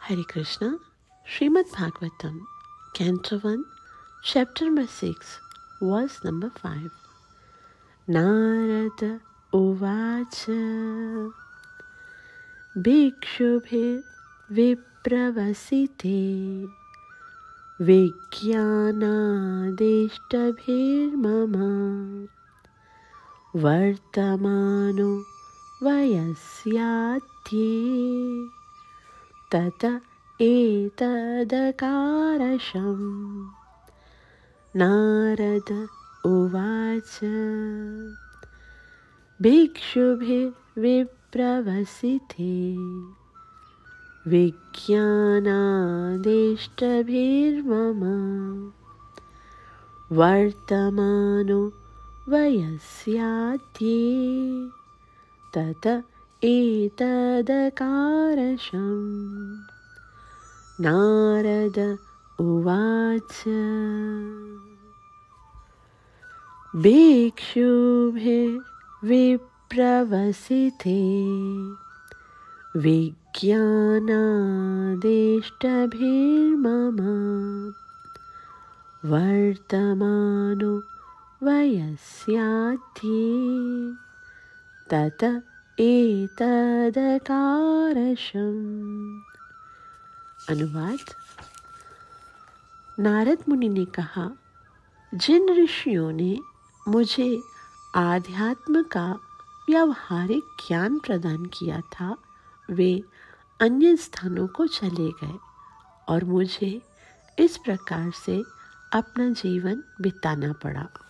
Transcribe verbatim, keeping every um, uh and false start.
Hare Krishna, Srimad Bhagavatam, Canto one, Chapter number six, Verse number five. Narada Uvacha Bhikshubhir Vipravasite Vijnanadishtabhir Mama Vartamano Vayasyati Tata etadakarasham. Narada Uvacha Bhikshubhir Vipravasite Vijnanadishtabhir Mama Vartamano Vayasyati Tata etadakarasham. Narada Uvacha Bhikshubhir Vipravasite Vijnanadishtabhir Mama Vartamano Vayasyati Tata etadakarasham. अनुवाद। नारद मुनि ने कहा, जिन ऋषियों ने मुझे आध्यात्म का व्यावहारिक ज्ञान प्रदान किया था वे अन्य स्थानों को चले गए और मुझे इस प्रकार से अपना जीवन बिताना पड़ा।